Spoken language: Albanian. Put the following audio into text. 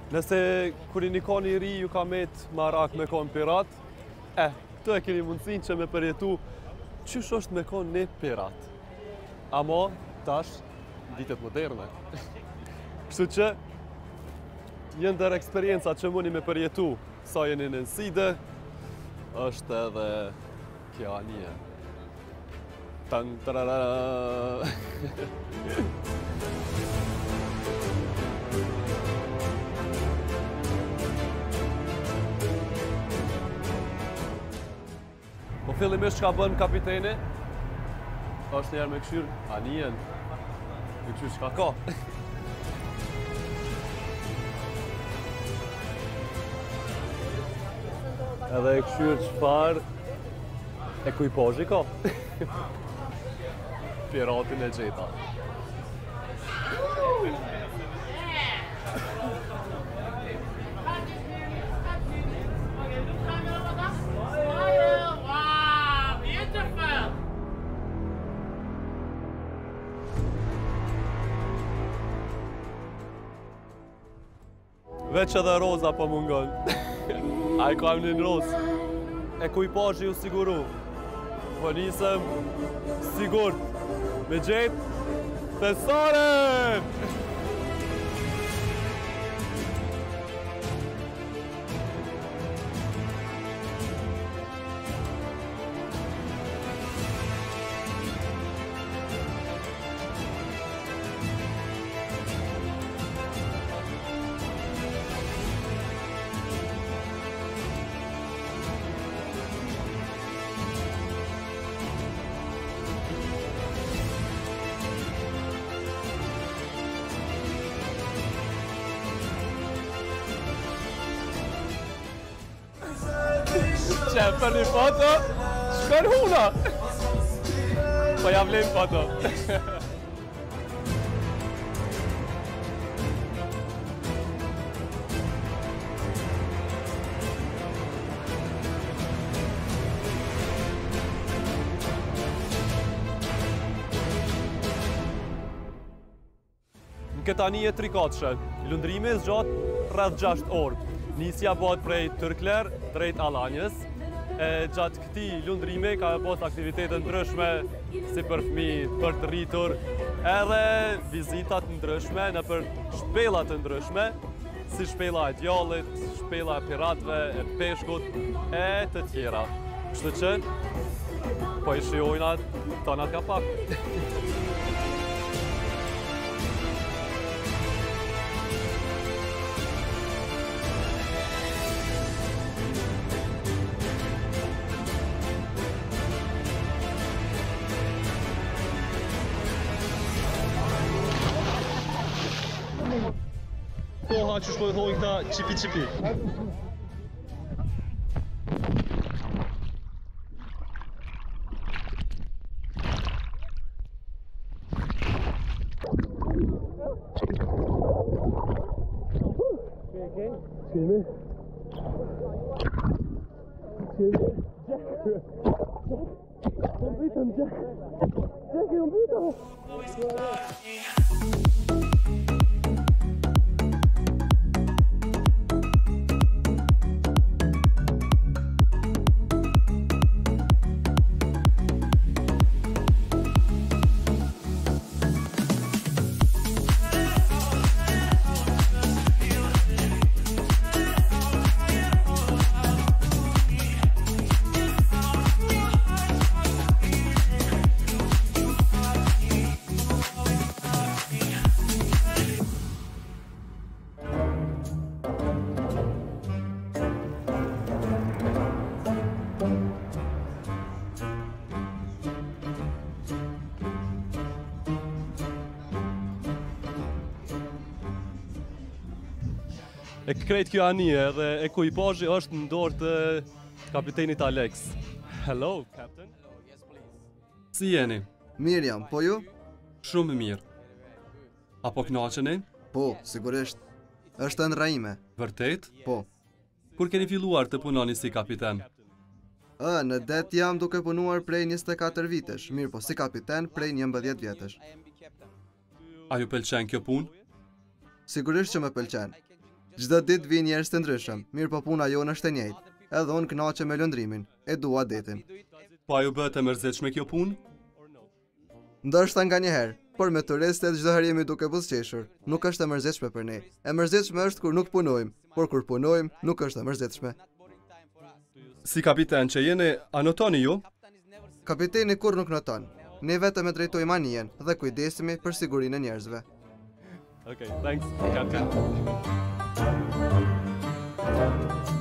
Nëse kur i një i ri ju ka met marak me kon pirat, këtu e keni mundësin që me përjetu qysh është me kon një pirat. Amo, tash, ditet moderne. Kështu që, një ndër eksperiencat që mundi me përjetu sa jeni në nëside, është edhe kjo anije. Tan tarara. Po fillimisht çka bën kapiteni, është njerë me këshyr anijen, me këshyr çka ka. Edhe e këshyr çfar ekipazhi ka. Piratin e gjeta. Veç edhe roza po mungon. A i kam një roz. Ekipazhi ju siguru. Po nisëm sigurt. Me gjetë Thesaren! Që për një foto, shkër huna! Po ja vlim foto. Në këtë anije trikatëshe, lundrimi zgjat rreth 6 orë. Nisja bëhet prej Tërkler drejt Allanjës. Gjatë këti lundrimi ka pas aktivitetet ndryshme si për fëmijët, për të rritur, edhe vizitat ndryshme në për shpellat ndryshme, si shpella e djallit, shpella e piratëve, e peshkut, e të tjera. Kështu që, po i shijojna tonat ka pak. Koha që shpojë thojnë këta qipi-qipi. Qemi? Jack! Unë bitëm, Jack! Jack, unë bitëm! E krejt kjo anije dhe ekipazhi është në dorë të kapitenit Alex. Hello, Captain. Si jeni? Mirë jam, po ju? Shumë mirë. Apo kënaqeni? Po, sigurisht. Është ëndrrajime. Vërtet? Po. Kur keni filluar të punoni si kapiten? Në det jam duke punuar prej 24 vitesh, mirë po si kapiten prej 11 vjetesh. A ju pëlqen kjo punë? Sigurisht që më pëlqen. Çdo ditë vijnë njerëz të ndryshëm, mirë po puna jonë është e njëjtë. Edhe unë kënaqem me lëndrimin, e dua detin. Pa ju bëhet e mërzitshme kjo punë? Ndoshta nganjëherë, por me turistët çdo herë jemi duke buzëqeshur. Nuk është e mërzitshme për ne. E mërzitshme është kur nuk punojmë, por kur punojmë nuk është e mërzitshme. Si kapiten që jeni, anotoni ju? Kapiteni kur nuk noton. Ne vetëm e drejtojmë anijen dhe kujdesemi për sigurinë e njerëzve. Okay, thanks, Captain.